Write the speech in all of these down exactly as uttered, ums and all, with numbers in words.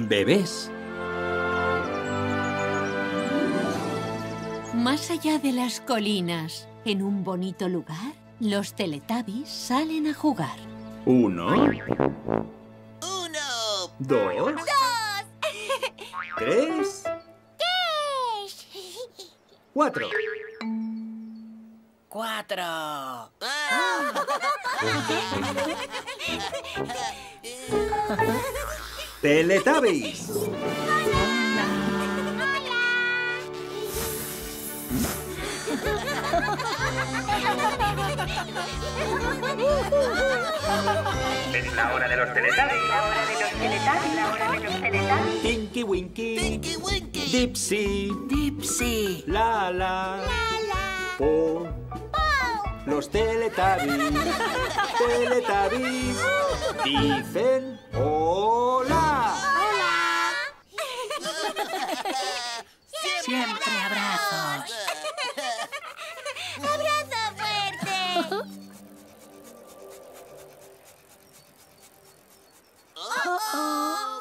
Bebés. Más allá de las colinas, en un bonito lugar, los Teletubbies salen a jugar. Uno. Uno. Dos. Dos. Tres. Tres. Cuatro. Cuatro. Ah. Teletubbies. Es la hora de los Teletubbies. La hora de los Teletubbies. La hora de los Teletubbies. Tinky Winky. Tinky Winky. Dipsy. Dipsy. Lala. Lala. Po. Los Teletubbies. Teletubbies. Dicen hola. Hola. Siempre abrazos. ¡Abrazo fuerte! Oh, oh.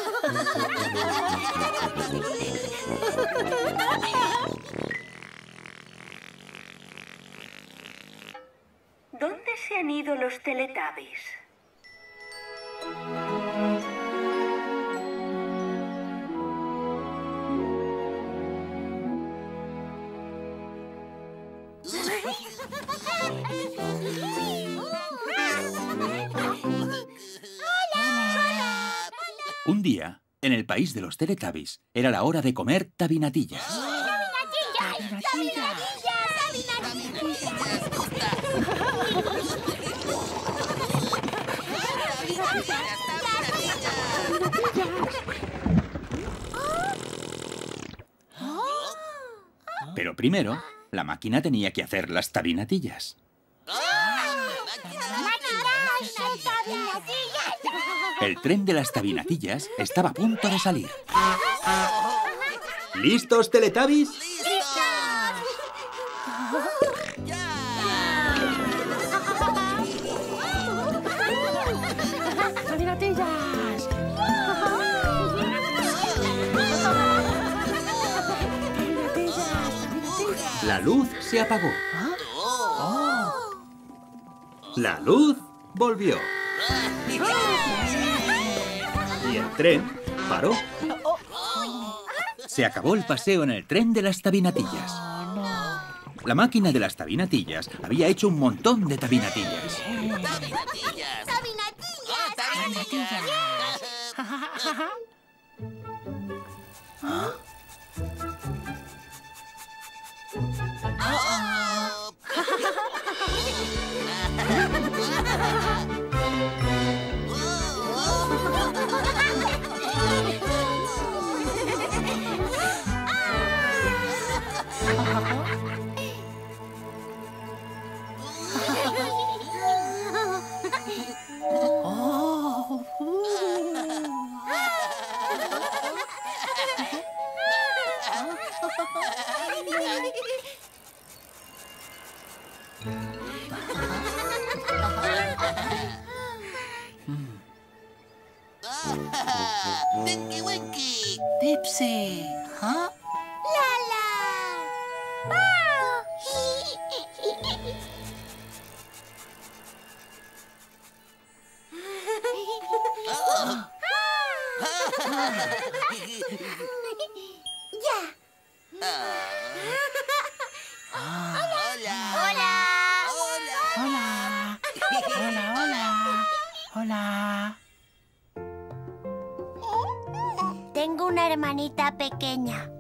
¿Dónde se han ido los Teletubbies? Un día, en el país de los Teletubbies, era la hora de comer tabinatillas. ¡Tabinatillas! Pero primero, la máquina tenía que hacer las tabinatillas. El tren de las tabinatillas estaba a punto de salir. ¿Listos, Teletubbies? ¡Tabinatillas! La luz se apagó. La luz volvió. Y el tren paró. Se acabó el paseo en el tren de las tabinatillas. La máquina de las tabinatillas había hecho un montón de tabinatillas. ¡Tabinatillas! ¡Tabinatillas! ¡Tabinatillas! ¿Ah? Oh, Tinky Winky. Dipsy. ¿Ah? ¡Lala! ¡Ya! Hola. ¡Hola! Hola. Hola. Hola, hola. Hola. Tengo una hermanita pequeña.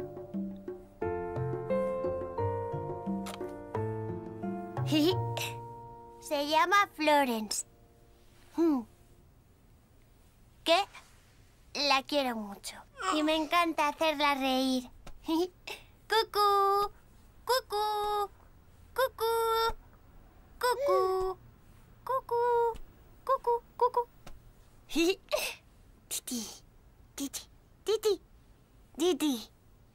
Se llama Florence. ¿Qué? La quiero mucho. Y me encanta hacerla reír. ¡Cucú! ¡Cucú! ¡Cucú! ¡Cucú! ¡Cucú! ¡Cucú! ¡Cucú! Titi. Titi. Titi. Titi.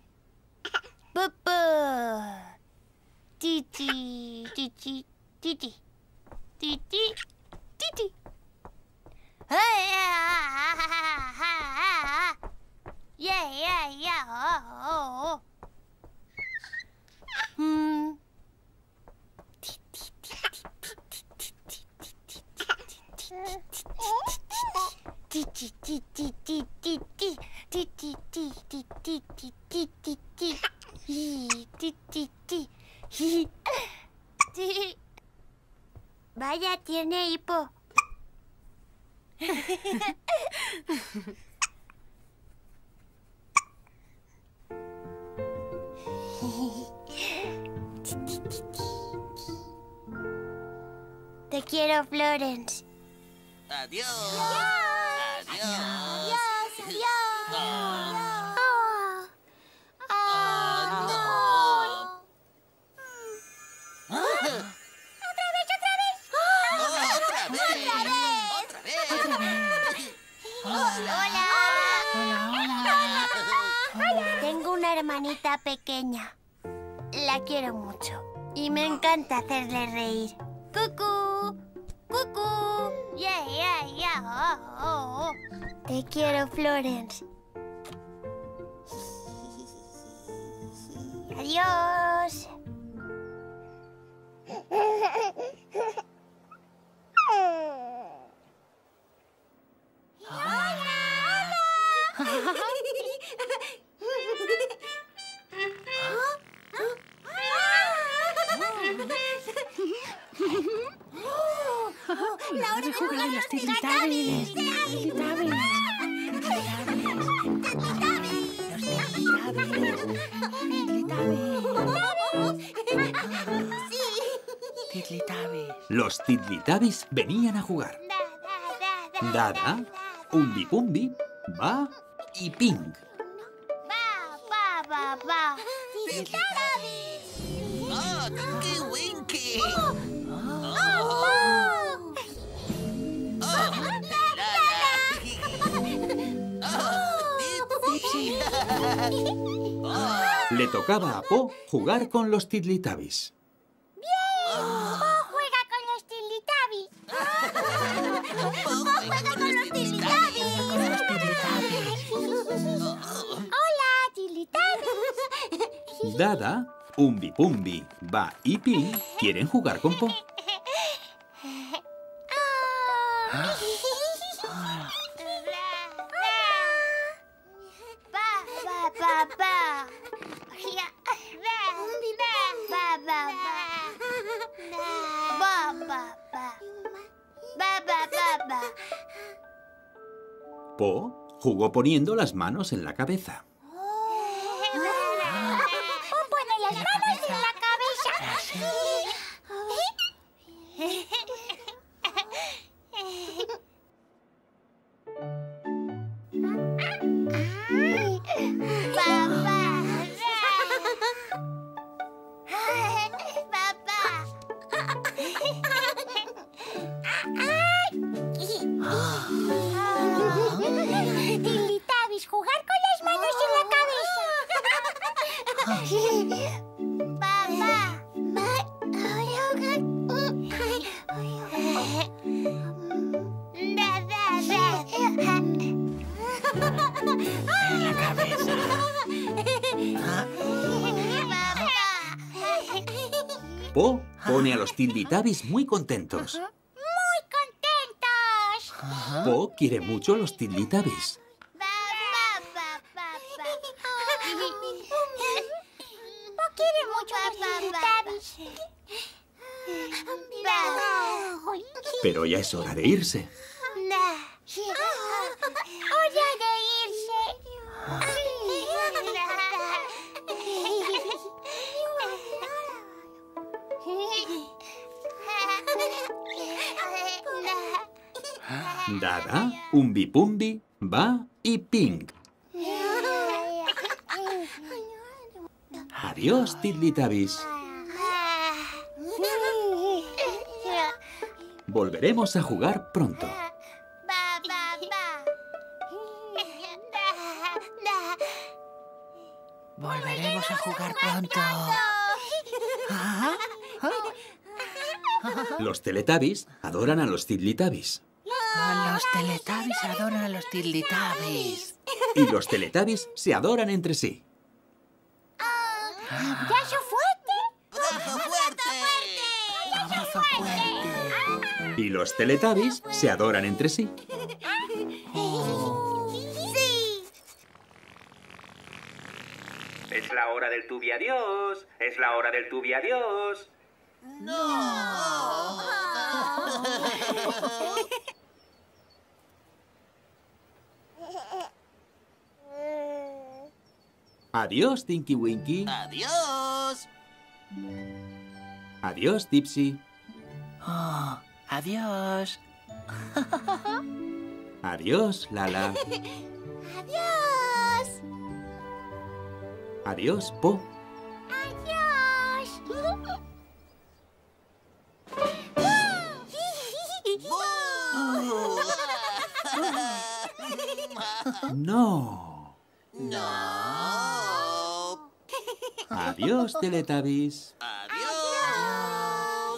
Papá. Titi. Titi. Titi. Titi. Titi. Yeah, yeah, yeah. Oh, oh, oh. Mm. Vaya, tiene hipo. Te quiero, Florence. Adiós. Adiós. Adiós. Adiós. Ah. Oh. Ah, no. Otra vez, otra vez. Oh, otra vez. Otra vez. Hola. Hola, hola. Tengo una hermanita pequeña. La quiero mucho. Y me encanta hacerle reír. ¡Cucú! ¡Cucú! ¡Yeah, yeah, yeah! Oh, oh, oh. Te quiero, Florence. Adiós. La hora de jugar a los Teletubbies. Teletubbies. Teletubbies. Los Tiddlytabbies venían a jugar. Dada, Umbi Pumbi, Va y Pink. Va, va, va, va. Oh, Tinky Winky. Oh, Dipsy. Le tocaba a Po jugar con los Tiddlytabbies. Oh, juega con los Teletubbies. Oh, juega con los Teletubbies. Hola, Teletubbies. Dada, Umbi Pumbi, Va y Pink quieren jugar con Po. Po jugó poniendo las manos en la cabeza. Pone las manos en la cabeza. Teletubbies, jugar con las manos en la cabeza. Papá. En la cabeza. Po pone a los Tiddlytabbies muy contentos. Muy contentos. Po quiere mucho los Tiddlytabbies. Po quiere mucho a los Teletubbies. Pero ya es hora de irse. Hora de irse. Dada, Umbi Pumbi, Va y Pink. Adiós, Tiddlytabbies. Volveremos a jugar pronto. Volveremos a jugar pronto. Ajá. Los Teletubbies adoran a los Tiddlytabbies. Los Teletubbies adoran a los Teletubbies. Y los Teletubbies se adoran entre sí. ¡Abrazo fuerte! ¡Abrazo fuerte! Abrazo fuerte. Y los Teletubbies se adoran entre sí. ¡Sí! Es la hora del tubi adiós. Es la hora del tubi adiós. ¡No! Adiós, Tinky Winky. ¡Adiós! Adiós, Tipsy. Oh, adiós. Adiós, Lala. ¡Adiós! Adiós, Po. ¡Adiós! No. ¡No! Adiós, Teletubbies. ¡Adiós!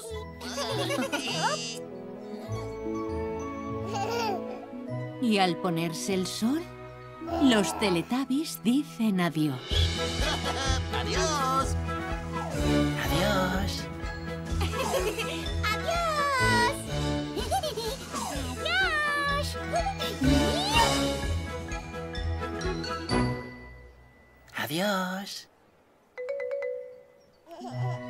Y al ponerse el sol, los Teletubbies dicen adiós. ¡Adiós! Adiós. ¡Adiós! Adiós.